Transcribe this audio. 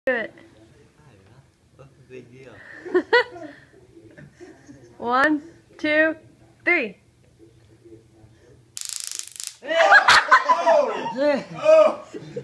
Do it. What's the big deal? 1, 2, 3. Oh!